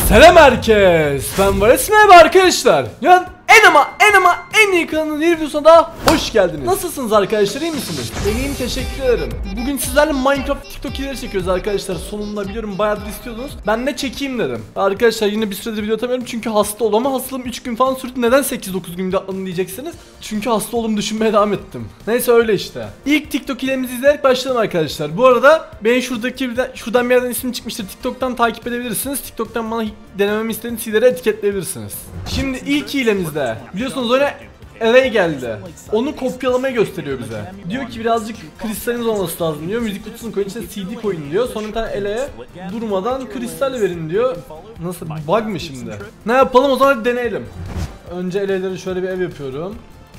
Selam herkes. Ben Vares, merhaba arkadaşlar. Yani en iyi kanalın yeni videosuna da hoş geldiniz. Nasılsınız arkadaşlar, iyi misiniz? İyiyim, teşekkür ederim. Bugün sizlerle Minecraft TikTok ileri çekiyoruz arkadaşlar. Sonunda biliyorum bayağıdır istiyordunuz. Ben de çekeyim dedim. Arkadaşlar yine bir süredir video atamıyorum çünkü hasta oldum ama hastalığım 3 gün falan sürdü. Neden 8-9 günde atladım diyeceksiniz. Çünkü hasta olduğumu düşünmeye devam ettim. Neyse öyle işte. İlk TikTok ilerimizi izleyerek başlayalım arkadaşlar. Bu arada ben şuradan bir yerden ismim çıkmıştır. TikTok'tan takip edebilirsiniz. TikTok'tan bana denememi istediğiniz şeyleri etiketleyebilirsiniz. Şimdi ilk hilemizde biliyorsunuz öyle LA geldi. Onu kopyalamayı gösteriyor bize. Diyor ki birazcık kristaliniz olması lazım diyor. Müzik kutusunu koyun, içine CD koyun diyor. Sonra bir tane LA'ya durmadan kristal verin diyor. Nasıl bug mı şimdi? Ne yapalım o zaman, hadi deneyelim. Önce LA'leri şöyle bir ev yapıyorum.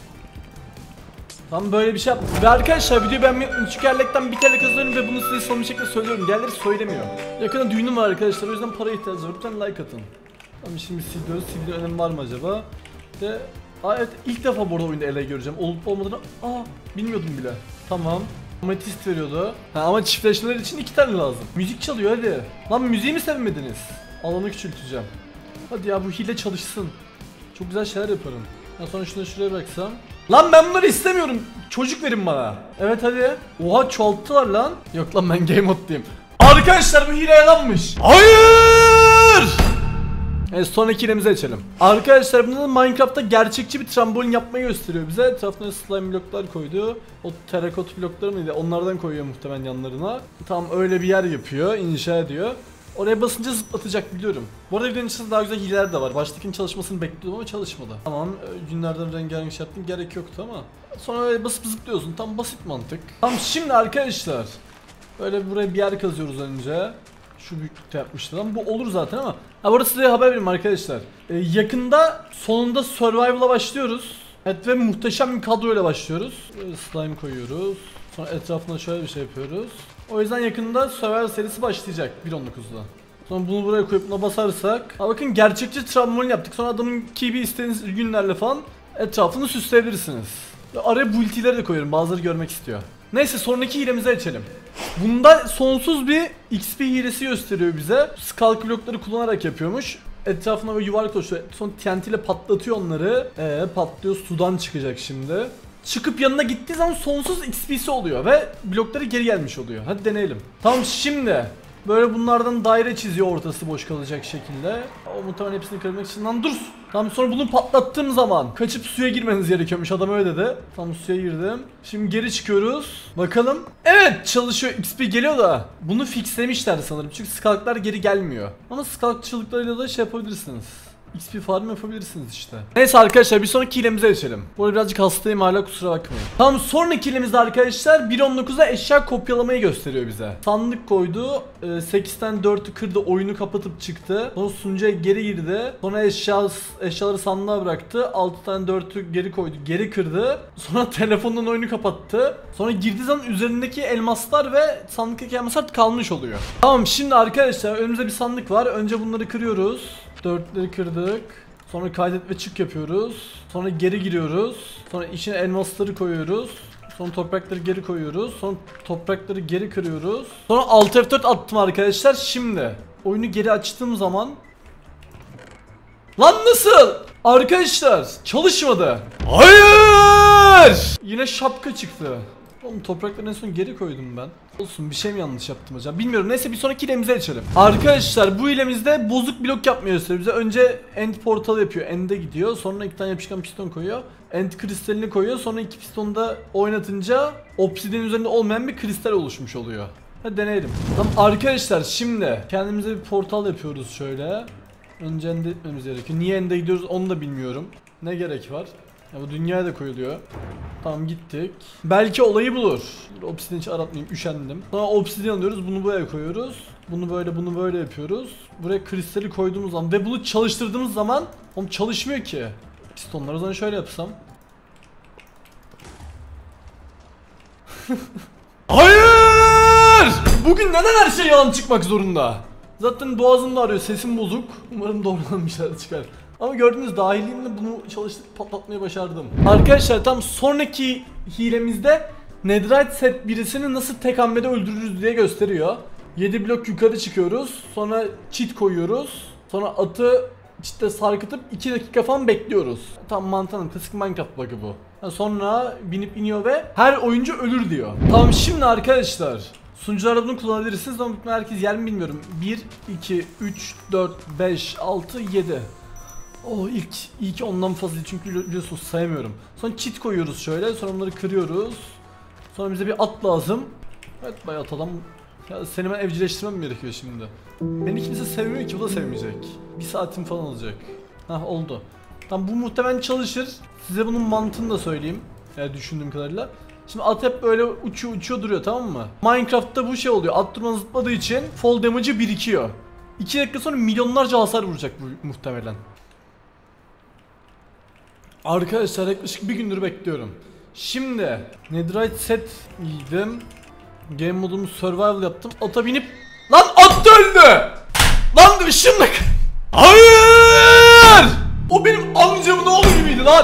Tam böyle bir şey yaptım. Ve arkadaşlar videoyu beğenmeyi unutmayın çünkü herlekten bir kere kazanıyorum ve bunu size son bir şekilde söylüyorum. Diğerleri söylemiyor. Yakında düğünüm var arkadaşlar, o yüzden para ihtiyacı var. Lütfen like atın. Tamam, şimdi siliyoruz. CD'nin önemi var mı acaba? De evet, ilk defa bu arada oyunda LA göreceğim. Olup olmadığını bilmiyordum bile. Tamam. Ametist veriyordu. Ama çiftleşmeler için 2 tane lazım. Müzik çalıyor hadi. Lan müziği mi sevmediniz? Alanı küçülteceğim. Hadi ya, bu hile çalışsın. Çok güzel şeyler yaparım. Sonra şunu şuraya bıraksam. Lan ben bunları istemiyorum. Çocuk verin bana. Evet hadi. Oha, çoğalttılar lan. Yok lan, ben game moddayım. Arkadaşlar bu hile yalanmış. Hayır. Evet, sonraki hilemizi açalım. Arkadaşlar bunda da Minecraft'ta gerçekçi bir trambolin yapmayı gösteriyor bize. Etrafına slime bloklar koydu. O terakot blokları mıydı? Onlardan koyuyor muhtemelen yanlarına. Tam öyle bir yer yapıyor, inşa ediyor. Oraya basınca zıplatacak biliyorum. Bu arada videonun içinde daha güzel hileler de var. Baştakinin çalışmasını bekliyordum ama çalışmadı. Tamam, günlerden rengarenk şey yaptın, gerek yoktu ama. Sonra öyle basıp zıplıyorsun. Tam basit mantık. Tamam, şimdi arkadaşlar böyle buraya bir yer kazıyoruz önce. Şu büyüklükte yapmıştı lan. Bu olur zaten ama. Burası size haber vereyim arkadaşlar. Yakında sonunda Survival'a başlıyoruz. Evet ve muhteşem bir kadroyla başlıyoruz. Slime koyuyoruz. Sonra etrafına şöyle bir şey yapıyoruz. O yüzden yakında Survival serisi başlayacak 1.19'da. Sonra bunu buraya koyup buna basarsak. Bakın, gerçekçi trambolin yaptık. Sonra adamın gibi istediğiniz günlerle falan etrafını süsleyebilirsiniz. Ve araya bu ultileri de koyuyorum, bazıları görmek istiyor. Neyse, sonraki hilemize geçelim. Bunda sonsuz bir XP hilesi gösteriyor bize. Skalk blokları kullanarak yapıyormuş. Etrafına böyle yuvarlak oluşuyor. Sonra TNT ile patlatıyor onları. Patlıyor, sudan çıkacak şimdi. Çıkıp yanına gittiği zaman sonsuz XP'si oluyor ve blokları geri gelmiş oluyor. Hadi deneyelim. Tamam, şimdi böyle bunlardan daire çiziyor, ortası boş kalacak şekilde. O muhtemelen hepsini kırmak için lan dur. Tamam, sonra bunu patlattığım zaman kaçıp suya girmeniz gerekiyormuş, adam öyle dedi. Tamam, suya girdim. Şimdi geri çıkıyoruz. Bakalım. Evet, çalışıyor, XP geliyor da bunu fixlemişler sanırım çünkü skalklar geri gelmiyor. Ama skalkçılıklarıyla da şey yapabilirsiniz. XP farm yapabilirsiniz işte. Neyse arkadaşlar, bir sonraki hilemize geçelim. Bu arada birazcık hastayım hala, kusura bakmayın. Tamam, sonraki hilemizde arkadaşlar 1.19'da eşya kopyalamayı gösteriyor bize. Sandık koydu, 8'ten 4'ü kırdı, oyunu kapatıp çıktı. Sonra sunucuya geri girdi. Sonra eşyaları sandığa bıraktı. 6 tane 4'ü geri koydu, geri kırdı. Sonra telefondan oyunu kapattı. Sonra girdiği zaman üzerindeki elmaslar ve sandıktaki elmaslar kalmış oluyor. Tamam, şimdi arkadaşlar önümüzde bir sandık var. Önce bunları kırıyoruz. 4'leri kırdık. Sonra kaydet ve çık yapıyoruz. Sonra geri giriyoruz. Sonra içine elmasları koyuyoruz. Sonra toprakları geri koyuyoruz. Sonra toprakları geri kırıyoruz. Sonra Alt F4 attım arkadaşlar. Şimdi oyunu geri açtığım zaman. Lan nasıl? Arkadaşlar çalışmadı. Hayır! Yine şapka çıktı. Oğlum, toprakları en son geri koydum ben. Olsun, bir şey mi yanlış yaptım acaba bilmiyorum. Neyse, bir sonraki hilemize geçelim. Arkadaşlar bu hilemizde bozuk blok yapmayı gösteriyor bize. Önce end portal yapıyor, end'e gidiyor. Sonra 2 tane yapışkan piston koyuyor. End kristalini koyuyor. Sonra 2 pistonu da oynatınca obsidian üzerinde olmayan bir kristal oluşmuş oluyor. Hadi deneyelim. Tamam arkadaşlar, şimdi kendimize bir portal yapıyoruz şöyle. Önce end'e gitmemiz gerekiyor. Niye end'e gidiyoruz onu da bilmiyorum. Ne gerek var? Ya bu dünyaya da koyuluyor. Tamam, gittik. Belki olayı bulur. Obsidian hiç aratmayayım, üşendim. Sonra obsidian alıyoruz, bunu buraya koyuyoruz. Bunu böyle yapıyoruz. Buraya kristali koyduğumuz zaman ve bunu çalıştırdığımız zaman çalışmıyor ki. Pistonları o zaman şöyle yapsam. Hayır! Bugün neden her şey yalan çıkmak zorunda? Zaten boğazım da ağrıyor, sesim bozuk. Umarım doğrudan bir şeyler çıkar. Ama gördüğünüz dahiliğimle bunu çalıştırıp patlatmayı başardım. Arkadaşlar tam sonraki hilemizde Netherite set birisini nasıl tek hamlede öldürürüz diye gösteriyor. 7 blok yukarı çıkıyoruz. Sonra cheat koyuyoruz. Sonra atı işte sarkıtıp 2 dakika falan bekliyoruz. Tam mantıklı, klasik Minecraft bug'ı bu. Sonra binip iniyor ve her oyuncu ölür diyor. Tamam, şimdi arkadaşlar sunucularda bunu kullanabilirsiniz ama herkes yer mi bilmiyorum. 1, 2, 3, 4, 5, 6, 7. Oh, ilk ondan fazla çünkü biliyorsunuz sayamıyorum. Sonra cheat koyuyoruz şöyle, sonra onları kırıyoruz. Sonra bize bir at lazım. Evet, bayağı at adam. Ya seni ben evcilleştirmem gerekiyor şimdi. Beni kimse sevmiyor ki, bu da sevmeyecek. 1 saatim falan olacak. Hah, oldu. Tamam, bu muhtemelen çalışır. Size bunun mantığını da söyleyeyim. Yani düşündüğüm kadarıyla. Şimdi at hep böyle uçuyor duruyor, tamam mı? Minecraft'ta bu şey oluyor. At durmadan zıpladığı için fall damage'ı birikiyor. 2 dakika sonra milyonlarca hasar vuracak bu muhtemelen. Arkadaşlar yaklaşık bir gündür bekliyorum. Şimdi Netherite set giydim. Game modumu survival yaptım. Ata binip... Lan at da öldü! Lan ışınla... Hayır! O benim amcamın oğlu gibiydi lan!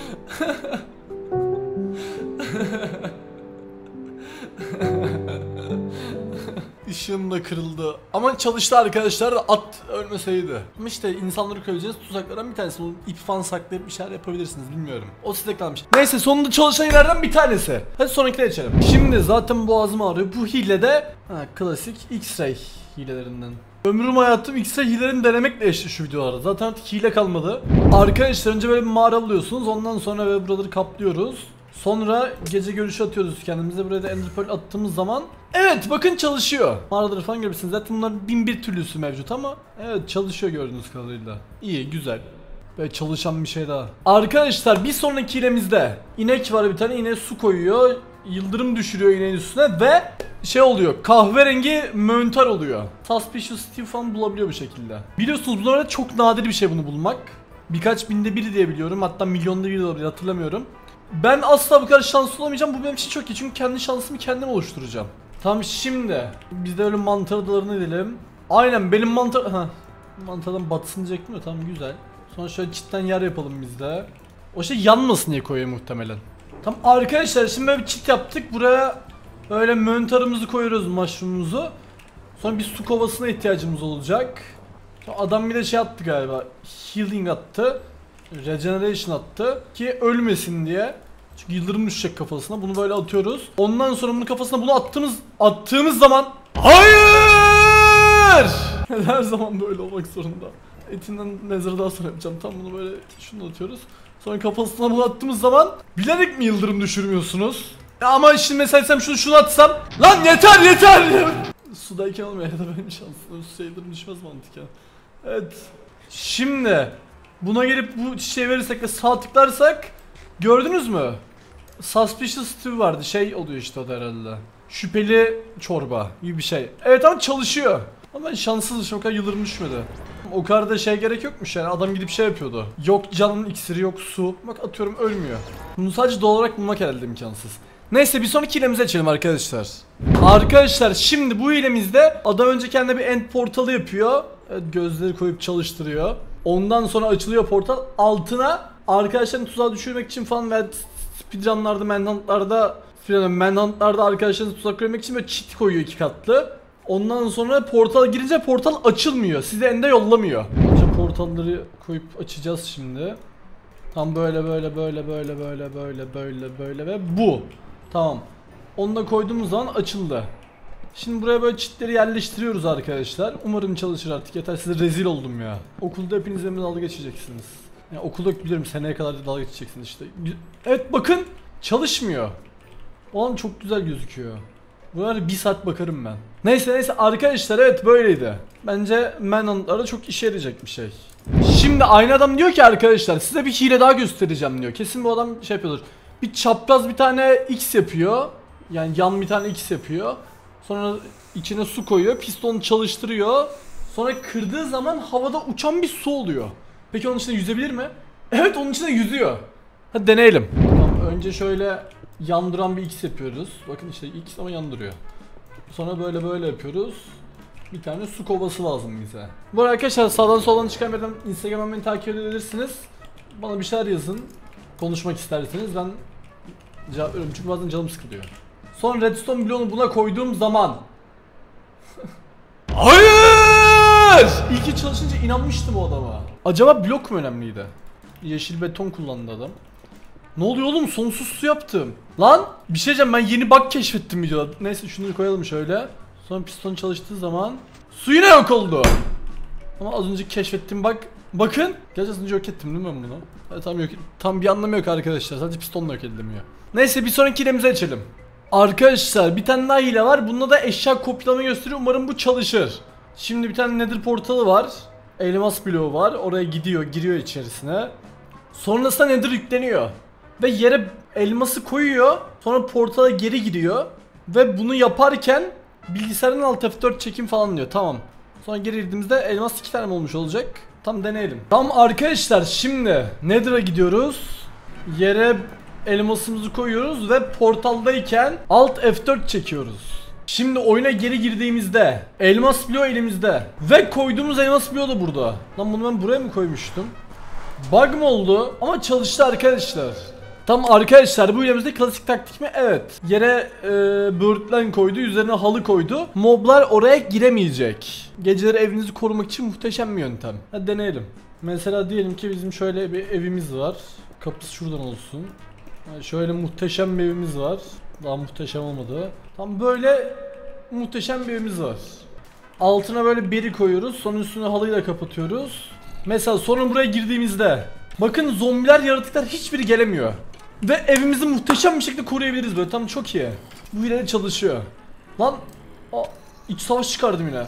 Işığım da kırıldı. Ama çalıştı arkadaşlar, da at ölmeseydi. Ama işte insanları koyacağız tuzaklardan bir tanesi. Bunu ip falan saklayıp bir şeyler yapabilirsiniz, bilmiyorum. O size kalmış. Neyse, sonunda çalışan yerlerden bir tanesi. Hadi sonrakine geçelim. Şimdi zaten boğazım ağrıyor. Bu hile de klasik X-Ray hilelerinden. Ömrüm hayatım X-Ray hilelerini denemekle geçti şu videolarda. Zaten artık hile kalmadı. Arkadaşlar önce böyle bir mağara buluyorsunuz. Ondan sonra böyle buraları kaplıyoruz. Sonra gece görüşü atıyoruz kendimize. Buraya da Ender Pearl attığımız zaman evet, bakın çalışıyor. Mağaraları falan görürsünüz. Zaten bunların 1001 türlüsü mevcut ama evet, çalışıyor gördüğünüz kadarıyla. İyi, güzel. Böyle çalışan bir şey daha. Arkadaşlar bir sonraki hilemizde inek var, bir tane ineğe su koyuyor. Yıldırım düşürüyor ineğin üstüne ve şey oluyor, kahverengi mönter oluyor. Suspicious Steve falan bulabiliyor bu şekilde. Biliyorsunuz bunlarda çok nadir bir şey bunu bulmak. Birkaç binde biri diye biliyorum, hatta milyonda biri olabilir, hatırlamıyorum. Ben asla bu kadar şanslı olamayacağım. Bu benim için çok iyi çünkü kendi şansımı kendim oluşturacağım. Tamam, şimdi biz de öyle mantar adalarına gidelim. Aynen, benim mantar... Mantardan batsın diyecektim ya, tamam güzel. Sonra şöyle cidden yer yapalım biz de. O şey yanmasın diye koyuyor muhtemelen. Tamam arkadaşlar, şimdi böyle bir çit yaptık. Buraya böyle mantarımızı koyuyoruz, mushroom'umuzu. Sonra bir su kovasına ihtiyacımız olacak. Sonra adam bir de şey attı galiba. Healing attı. Regeneration attı ki ölmesin diye. Çünkü yıldırım düşecek kafasına. Bunu böyle atıyoruz. Ondan sonra bunun kafasına bunu attığımız zaman hayır! Her zaman böyle olmak zorunda. Etinden nezarı daha sonra yapacağım. Tam bunu böyle şunu atıyoruz. Sonra kafasına bunu attığımız zaman bilerek mi yıldırım düşürmüyorsunuz? Ya ama şimdi mesela sen şunu atsam, lan yeter! Sudayken olmuyor ya da benim şansım. Su yıldırım düşmez mantıken. Evet. Şimdi buna gelip bu çiçeği verirsek ve sağ tıklarsak, gördünüz mü? Suspicious Stew vardı, şey oluyor işte o da herhalde. Şüpheli çorba gibi bir şey. Evet ama çalışıyor. Ama ben şanssızım, o kadar yıldırım düşmedi. O kadar da şey gerek yokmuş yani, adam gidip şey yapıyordu. Yok canın iksiri, yok su. Bak atıyorum, ölmüyor. Bunu sadece doğal olarak bulmak herhalde imkansız. Neyse, bir sonraki hilemize açalım arkadaşlar. Arkadaşlar şimdi bu hilemizde adam önce kendine bir end portalı yapıyor. Evet, gözleri koyup çalıştırıyor. Ondan sonra açılıyor portal. Altına arkadaşlarını tuzağa düşürmek için falan ve speedrunlarda, manhuntlarda arkadaşlarını tuzak koymak için böyle cheat koyuyor 2 katlı. Ondan sonra portal girince portal açılmıyor. Size ende yollamıyor. Önce portalları koyup açacağız şimdi. Tam böyle ve bu. Tamam. Onu da koyduğumuz zaman açıldı. Şimdi buraya böyle cheatleri yerleştiriyoruz arkadaşlar. Umarım çalışır artık, yeter, size rezil oldum ya. Okulda hepiniz benimle dalga geçeceksiniz. Yani okulda biliyorum, seneye kadar da dalga geçeceksiniz işte. Evet bakın, çalışmıyor. O an çok güzel gözüküyor. Buralara 1 saat bakarım ben. Neyse arkadaşlar, evet böyleydi. Bence manhunt'larda çok işe yarayacak bir şey. Şimdi aynı adam diyor ki arkadaşlar, size bir hile daha göstereceğim diyor. Kesin bu adam şey yapıyordur. Bir çapraz bir tane X yapıyor. Yani yan bir tane X yapıyor. Sonra içine su koyuyor, pistonu çalıştırıyor. Sonra kırdığı zaman havada uçan bir su oluyor. Peki onun içinde yüzebilir mi? Evet, onun içinde yüzüyor. Hadi deneyelim. Tamam, önce şöyle yandıran bir X yapıyoruz. Bakın işte X ama yandırıyor. Sonra böyle yapıyoruz. Bir tane su kovası lazım bize. Bu arada arkadaşlar, sağdan soldan çıkarmadan Instagram'dan beni takip edebilirsiniz. Bana bir şeyler yazın. Konuşmak isterseniz ben cevap veriyorum çünkü bazen canım sıkılıyor. Sonra redstone bloğunu buna koyduğum zaman hayır! Hayır! İlk çalışınca inanmıştım o adama. Acaba blok mu önemliydi? Yeşil beton kullandı adam. Ne oluyor oğlum? Sonsuz su yaptım. Lan bir şey diyeceğim, ben yeni bug keşfettim videoda. Neyse şunu koyalım şöyle. Sonra piston çalıştığı zaman su yine yok oldu. Ama az önce keşfettiğim bug. Bakın. Gerçi az önce yok ettim değil mi ben bunu? Evet, tam bir anlamı yok arkadaşlar. Sadece pistonla yok edilemiyor. Neyse bir sonraki hilemizi açalım. Arkadaşlar bir tane daha hile var. Bunda da eşya kopyalama gösteriyor. Umarım bu çalışır. Şimdi bir tane nether portalı var. Elmas bloğu var. Oraya gidiyor, giriyor içerisine. Sonrasında nether yükleniyor. Ve yere elması koyuyor. Sonra portala geri giriyor. Ve bunu yaparken bilgisayarın alt F4 çekim falan diyor. Tamam. Sonra geri girdiğimizde elmas 2 tane olmuş olacak. Tam deneyelim. Tamam arkadaşlar, şimdi nether'a gidiyoruz. Yere elmasımızı koyuyoruz ve portaldayken alt F4 çekiyoruz. Şimdi oyuna geri girdiğimizde elmas bloğu elimizde ve koyduğumuz elmas bloğu da burada. Lan bunu ben buraya mı koymuştum? Bug mı oldu? Ama çalıştı arkadaşlar. Tam arkadaşlar, bu elimizde klasik taktik mi? Evet. Yere böğürtlen koydu, üzerine halı koydu. Moblar oraya giremeyecek. Geceleri evinizi korumak için muhteşem bir yöntem. Hadi deneyelim. Mesela diyelim ki bizim şöyle bir evimiz var. Kapısı şuradan olsun. Yani şöyle muhteşem bir evimiz var. Daha muhteşem olmadı. Tam böyle muhteşem bir evimiz var. Altına böyle beri koyuyoruz. Sonra üstüne halıyla kapatıyoruz. Mesela sonra buraya girdiğimizde bakın, zombiler, yaratıklar hiçbiri gelemiyor. Ve evimizi muhteşem bir şekilde koruyabiliriz böyle. Tam çok iyi. Bu hile çalışıyor. Lan iç savaş çıkardım yine.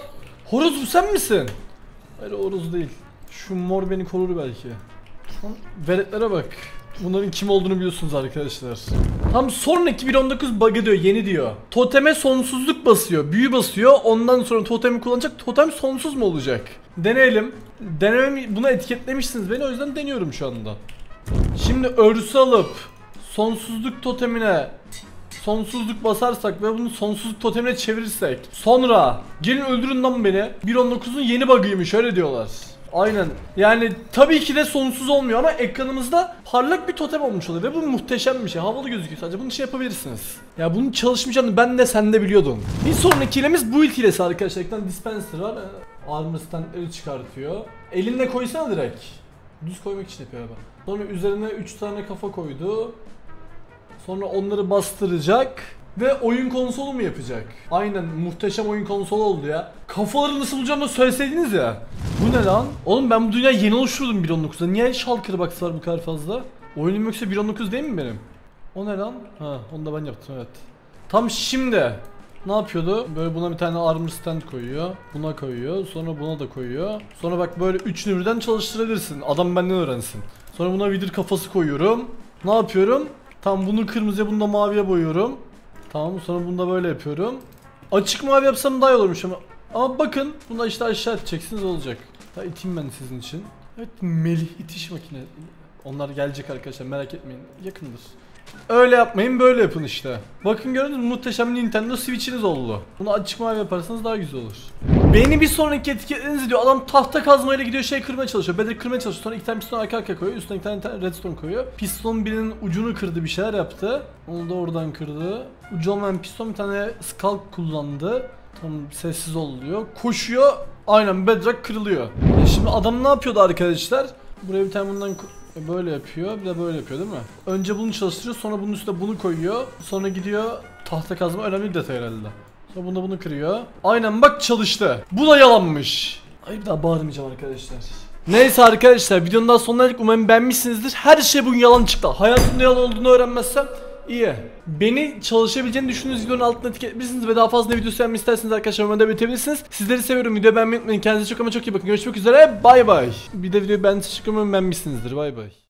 Horoz bu sen misin? Hayır, horoz değil. Şu mor beni korur belki. Lan veletlere bak. Bunların kim olduğunu biliyorsunuz arkadaşlar. Tam sonraki 1.19 bug'ı diyor, yeni diyor. Toteme sonsuzluk basıyor, büyü basıyor. Ondan sonra totemi kullanacak. Totem sonsuz mu olacak? Deneyelim. Denememi, bunu etiketlemişsiniz beni, o yüzden deniyorum şu anda. Şimdi örsü alıp sonsuzluk totemine sonsuzluk basarsak ve bunu sonsuzluk totemine çevirirsek, sonra gelin öldürün lan beni. 1.19'un yeni bug'ıymış öyle diyorlar. Aynen. Yani tabii ki de sonsuz olmuyor ama ekranımızda parlak bir totem olmuş oluyor ve bu muhteşem bir şey. Havalı gözüküyor sadece. Bunu şey yapabilirsiniz. Ya bunun çalışmayacağını ben de sen de biliyordun. Bir sonraki hilemiz build hilesi arkadaşlar. Ekran dispenser var. Armor standları çıkartıyor. Elinle koysana direkt. Düz koymak için yapıyor abi. Sonra üzerine 3 tane kafa koydu. Sonra onları bastıracak. Ve oyun konsolu mu yapacak? Aynen, muhteşem oyun konsolu oldu ya. Kafaları nasıl bulacağımı söyleseydiniz ya. Bu ne lan? Oğlum ben bu dünyayı yeni oluşturdum 1.19'da. Niye Shulker box var bu kadar fazla? Oyunum yoksa 1.19 değil mi benim? O ne lan? Ha, onu da ben yaptım, evet. Tam şimdi ne yapıyordu? Böyle buna bir tane armor stand koyuyor. Buna koyuyor. Sonra buna da koyuyor. Sonra bak böyle 3'ünü birden çalıştırabilirsin. Adam benden öğrensin. Sonra buna vidir kafası koyuyorum. Ne yapıyorum? Tam bunu kırmızıya, bunu da maviye boyuyorum. Tamam, sonra bunu da böyle yapıyorum. Açık mavi yapsam daha iyi olurmuş ama bakın, bunu da işte aşağı edeceksiniz, olacak. Ha, iteyim ben sizin için. Evet, Melih itiş makine. Onlar gelecek arkadaşlar, merak etmeyin, yakındır. Öyle yapmayın, böyle yapın işte. Bakın gördünüz mü, muhteşem Nintendo Switch'iniz oldu. Bunu açık mavi yaparsanız daha güzel olur. Beni bir sonraki etiketleriniz diyor. Adam tahta kazmayla gidiyor, şey kırmaya çalışıyor. Bedrock kırmaya çalışıyor. Sonra 2 tane piston arka arkaya koyuyor. Üstüne 2 tane redstone koyuyor. Piston birinin ucunu kırdı, bir şeyler yaptı. Onu da oradan kırdı. Ucu olmayan piston bir tane skull kullandı. Tam sessiz oluyor. Koşuyor. Aynen, bedrock kırılıyor. Şimdi adam ne yapıyordu arkadaşlar? Buraya bir tane bundan böyle yapıyor, bir de böyle yapıyor değil mi? Önce bunu çalıştırıyor, sonra bunun üstüne bunu koyuyor. Sonra gidiyor tahta kazma, önemli bir detay herhalde. Sonra bunu kırıyor. Aynen bak, çalıştı. Bu da yalanmış. Ay, bir daha bağırmayacağım arkadaşlar. Neyse arkadaşlar, videonun daha sonuna geldik. Umarım beğenmişsinizdir. Her şey bugün yalan çıktı. Hayatımda yalan olduğunu öğrenmezsem iyi. Beni çalışabileceğini düşündüğünüz videonun altına etiketleyebilirsiniz ve daha fazla video sevmemi isterseniz arkadaşlar yorumlarda belirtebilirsiniz. Sizleri seviyorum. Videoyu beğenmeyi unutmayın. Kendinize çok ama çok iyi bakın. Görüşmek üzere. Bay bay. Bir de videoyu beğenmişsinizdir. Bay bay.